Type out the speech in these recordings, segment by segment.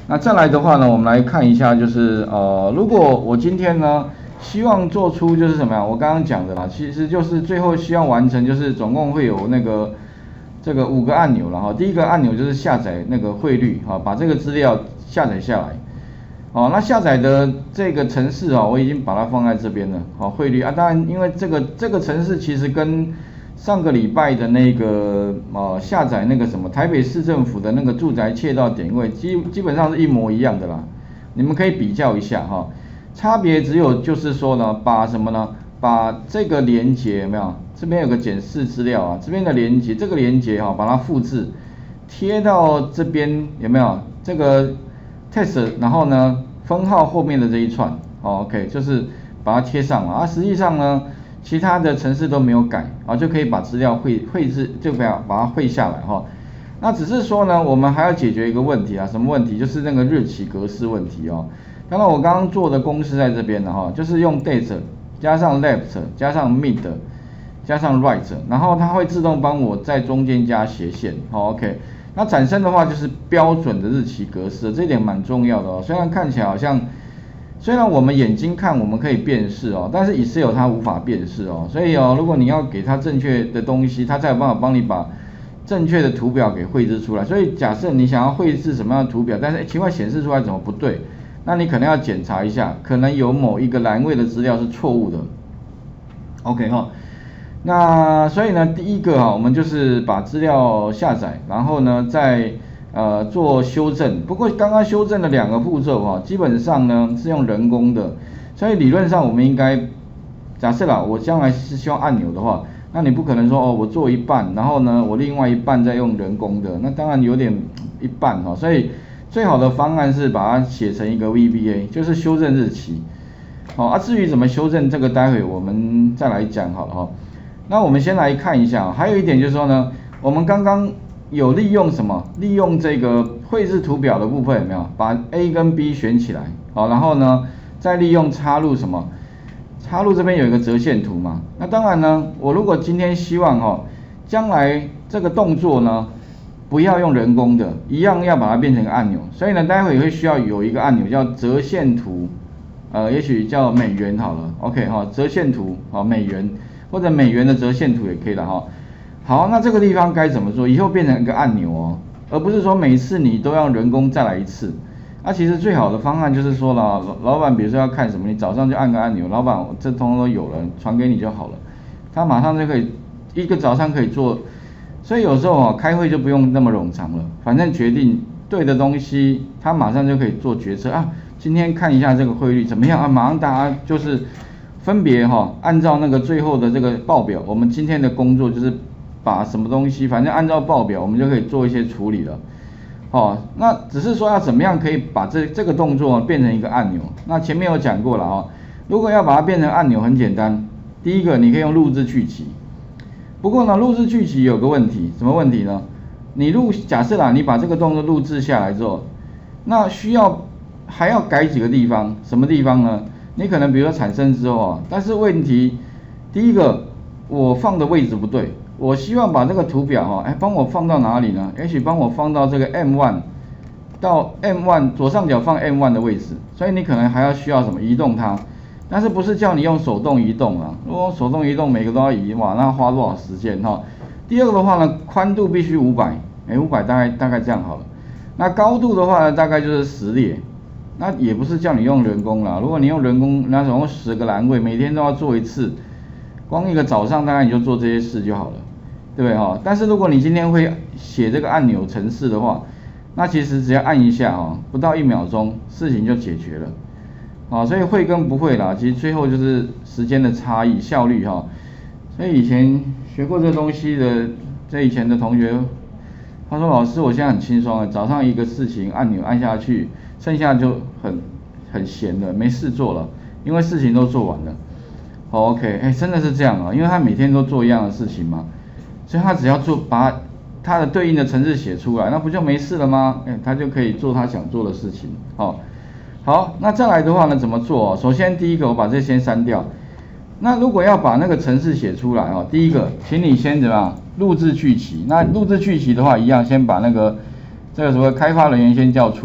那再来的话呢，我们来看一下，就是如果我今天呢，希望做出就是什么呀？我刚刚讲的啦，其实就是最后希望完成，就是总共会有那个这个5个按钮了哈。第一个按钮就是下载那个汇率哈，把这个资料下载下来。哦，那下载的这个程式啊，我已经把它放在这边了。好，汇率啊，当然因为这个程式其实跟上个礼拜的那个下载那个什么台北市政府的那个住宅窃盗点位基本上是一模一样的啦，你们可以比较一下哈。差别只有就是说呢，把什么呢？把这个连结有没有？这边有个检视资料啊，这边的连结，这个连结哈，把它复制贴到这边有没有？这个 test， 然后呢分号后面的这一串，OK， 就是把它贴上了啊。实际上呢，其他的程式都没有改啊，就可以把资料绘制，就把它绘下来哈。那只是说呢，我们还要解决一个问题啊，什么问题？就是那个日期格式问题哦。刚刚我刚刚做的公式在这边的哈，就是用 date 加上 left 加上 mid 加上 right， 然后它会自动帮我在中间加斜线，好 OK。那产生的话就是标准的日期格式，这一点蛮重要的哦。虽然看起来好像，虽然我们眼睛看我们可以辨识哦，但是 Excel 它无法辨识哦。所以哦，如果你要给它正确的东西，它才有办法帮你把正确的图表给绘制出来。所以假设你想要绘制什么样的图表，但是奇怪显示出来怎么不对，那你可能要检查一下，可能有某一个栏位的资料是错误的。OK 哈。那所以呢，第一个我们就是把资料下载，然后呢再做修正。不过刚刚修正的2个步骤基本上呢是用人工的，所以理论上我们应该假设啦，我将来是希望按钮的话，那你不可能说我做一半，然后呢我另外一半再用人工的，那当然有点一半所以最好的方案是把它写成一个 VBA， 就是修正日期。至于怎么修正这个，待会我们再来讲好了那我们先来看一下，还有一点就是说呢，我们刚刚有利用什么？利用这个绘制图表的部分有没有？把 A 跟 B 选起来，然后呢，再利用插入什么？插入这边有一个折线图嘛。那当然呢，我如果今天希望将来这个动作呢，不要用人工的，一样要把它变成一个按钮。所以呢，待会也会需要有一个按钮叫折线图，也许叫美元好了 ，OK 折线图美元。或者美元的折线图也可以了好，那这个地方该怎么做？以后变成一个按钮而不是说每次你都要人工再来一次。其实最好的方案就是说了，老板比如说要看什么，你早上就按个按钮，老板这通通都有了，传给你就好了，他马上就可以一个早上可以做。所以有时候开会就不用那么冗长了，反正决定对的东西，他马上就可以做决策今天看一下这个汇率怎么样马上大家就是分别按照那个最后的这个报表，我们今天的工作就是把什么东西，反正按照报表我们就可以做一些处理了。那只是说要怎么样可以把这个动作变成一个按钮。那前面有讲过了如果要把它变成按钮很简单，第一个你可以用录制剧集。不过呢，录制剧集有个问题，什么问题呢？假设啦，你把这个动作录制下来之后，那还要改几个地方，什么地方呢？你可能比如说产生之后但是问题，第一个我放的位置不对，我希望把这个图表帮我放到哪里呢？也许帮我放到这个 M1 到 M1 左上角放 M1 的位置，所以你可能还需要什么移动它，但是不是叫你用手动移动如果手动移动每个都要移，哇，那花多少时间第二个的话呢，宽度必须500大概这样好了。那高度的话呢，大概就是10列。那也不是叫你用人工啦，如果你用人工，那总共10个栏位，每天都要做一次，光一个早上大概你就做这些事就好了，对不对但是如果你今天会写这个按钮程式的话，那其实只要按一下不到1秒钟，事情就解决了所以会跟不会啦，其实最后就是时间的差异、效率所以以前学过这东西的，以前的同学，他说老师我现在很轻松早上一个事情按钮按下去。剩下就很闲了，没事做了，因为事情都做完了。OK， 真的是这样因为他每天都做一样的事情嘛，所以他只要把他的对应的程式写出来，那不就没事了吗？他就可以做他想做的事情。好，那再来的话呢，怎么做首先第一个我把这先删掉。那如果要把那个程式写出来第一个，请你先怎么样录制剧集。那录制剧集的话，一样先把那个这个什么开发人员先叫出来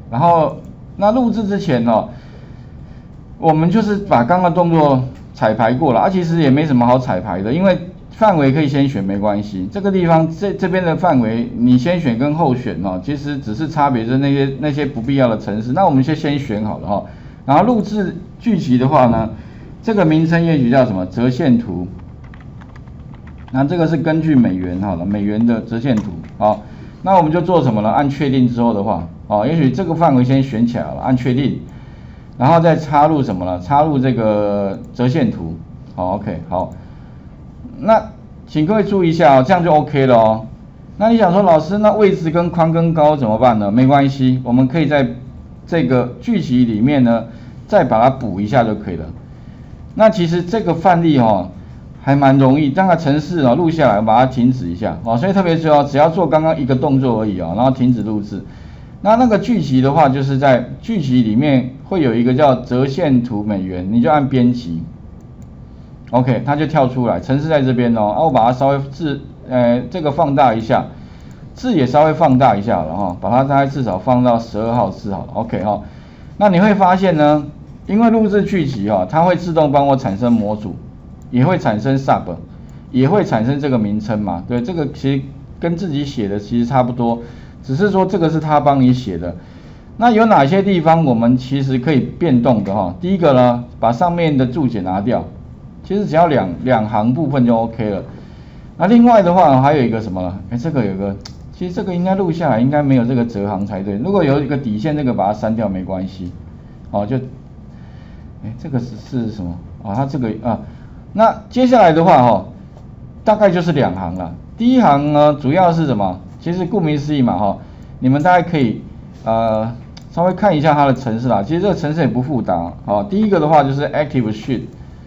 然后那录制之前哦，我们就是把刚刚动作彩排过了，其实也没什么好彩排的，因为范围可以先选没关系。这个地方这边的范围你先选跟后选哦，其实只是差别就是那些不必要的程式，那我们先选好了哈。然后录制剧集的话呢，这个名称也许叫什么折线图。那这个是根据美元好了，美元的折线图好，那我们就做什么呢？按确定之后的话，也许这个范围先选起来了，按确定，然后再插入什么呢？插入这个折线图，好 ，OK， 好，那请各位注意一下这样就 OK 了哦。那你想说老师，那位置跟宽跟高怎么办呢？没关系，我们可以在这个剧集里面呢，再把它补一下就可以了。那其实这个范例还蛮容易，这个程式录下来，把它停止一下所以特别是只要做刚刚一个动作而已然后停止录制。那个剧集的话，就是在剧集里面会有一个叫折线图美元，你就按编辑 ，OK， 它就跳出来，程式在这边我把它稍微这个放大一下，字也稍微放大一下了把它大概至少放到12号字好了 ，OK 那你会发现呢，因为录制剧集它会自动帮我产生模组。也会产生 sub， 也会产生这个名称嘛？对，这个其实跟自己写的其实差不多，只是说这个是他帮你写的。那有哪些地方我们其实可以变动的第一个呢，把上面的注解拿掉，其实只要两行部分就 OK 了。那另外的话还有一个什么呢？这个有个，其实这个应该录下来应该没有这个折行才对。如果有一个底线，这个把它删掉没关系。这个是什么它这个那接下来的话大概就是2行了。第一行呢，主要是什么？其实顾名思义嘛你们大概可以稍微看一下它的程式啦。其实这个程式也不复杂第一个的话就是 active sheet，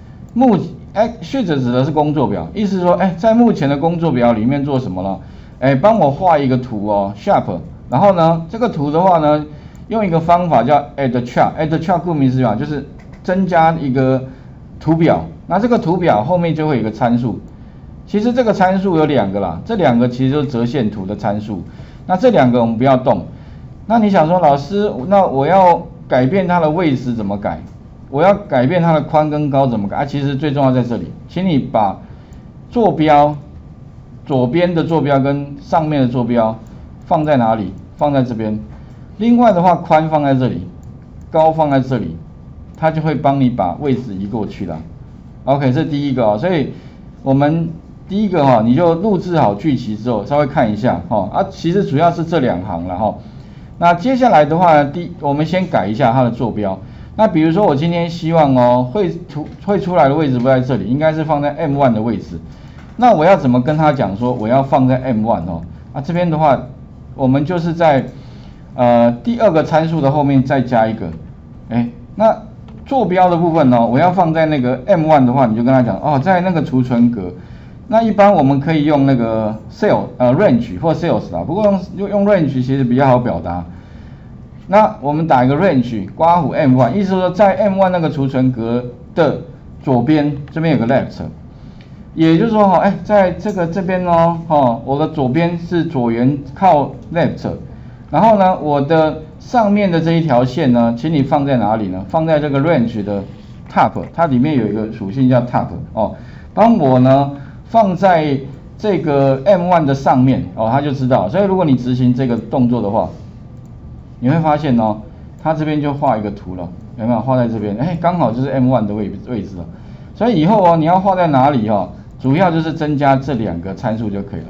sheet 指的是工作表，意思是说在目前的工作表里面做什么呢？帮我画一个图sharp， 然后呢这个图的话呢，用一个方法叫 add chart，add chart 顾名思义嘛，就是增加一个图表。那这个图表后面就会有一个参数，其实这个参数有2个啦，这2个其实就是折线图的参数。那这2个我们不要动。那你想说老师，那我要改变它的位置怎么改？我要改变它的宽跟高怎么改？其实最重要在这里，请你把坐标左边的坐标跟上面的坐标放在哪里？放在这边。另外的话，宽放在这里，高放在这里，它就会帮你把位置移过去了。OK， 这是第一个所以我们第一个你就录制好剧集之后，稍微看一下其实主要是这2行了那接下来的话，我们先改一下它的坐标。那比如说我今天希望会出来的位置不在这里，应该是放在 M1 的位置。那我要怎么跟他讲说我要放在 M1 这边的话，我们就是在第2个参数的后面再加一个那坐标的部分我要放在那个 M1 的话，你就跟他讲在那个储存格。那一般我们可以用那个 range 或 sales 啦，不过用 range 其实比较好表达。那我们打一个 range 括弧 M1， 意思说在 M1 那个储存格的左边这边有个 left， 也就是说在这边我的左边是左圆靠 left， 然后呢我的上面的这一条线呢，请你放在哪里呢？放在这个 range 的 top， 它里面有一个属性叫 top 帮我呢放在这个 M1 的上面它就知道。所以如果你执行这个动作的话，你会发现它这边就画一个图了，有没有？画在这边，刚好就是 M1 的位置了。所以以后你要画在哪里主要就是增加这2个参数就可以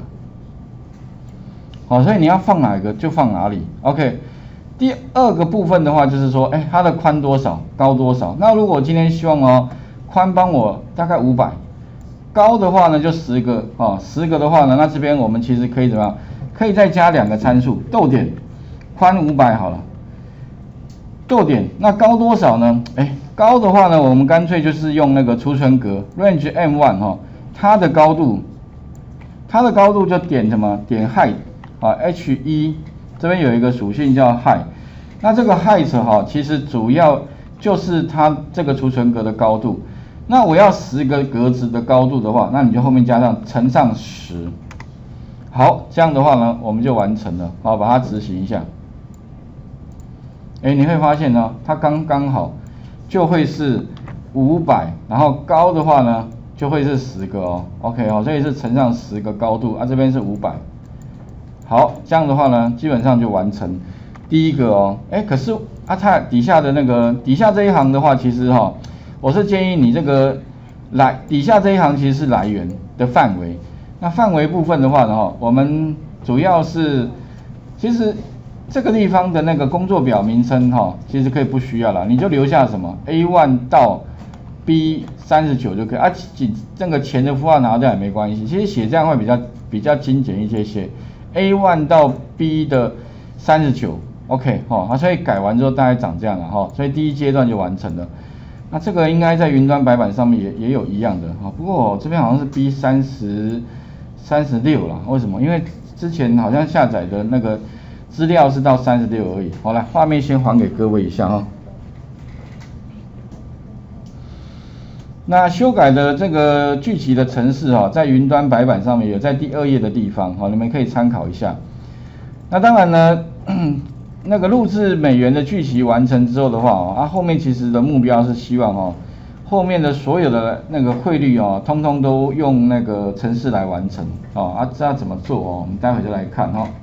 了。所以你要放哪个就放哪里 ，OK。第2个部分的话就是说，它的宽多少，高多少？那如果我今天希望宽帮我大概500，高的话呢就10个10个的话呢，那这边我们其实可以怎么样？可以再加2个参数，逗点，宽500好了，逗点，那高多少呢？高的话呢，我们干脆就是用那个储存格 range M1 它的高度就点什么？点 height H1。这边有一个属性叫 height， 那这个 height 其实主要就是它这个储存格的高度。那我要10个格子的高度的话，那你就后面加上乘上10。好，这样的话呢，我们就完成了把它执行一下。 你会发现呢，它刚刚好就会是500，然后高的话呢就会是10个哦 ，OK 哦，所以是乘上10个高度啊，这边是500。好，这样的话呢，基本上就完成第一个哦。可是它底下的底下这一行的话，其实我是建议你这个底下这一行其实是来源的范围。那范围部分的话呢，我们主要是其实这个地方的那个工作表名称其实可以不需要了，你就留下什么 A1 到 B39就可以啊，这个钱的符号拿掉也没关系，其实写这样会比较精简一些。A1 到 B 的39 ，OK 所以改完之后大概长这样了所以第一阶段就完成了。那这个应该在云端白板上面也有一样的不过这边好像是 B36啦，为什么？因为之前好像下载的那个资料是到36而已。好，来画面先还给各位一下那修改的这个具体的程式在云端白板上面有在第2页的地方你们可以参考一下。那当然呢，那个录制美元的巨集完成之后的话后面其实的目标是希望后面的所有的那个汇率通通都用那个程式来完成这要怎么做我们待会就来看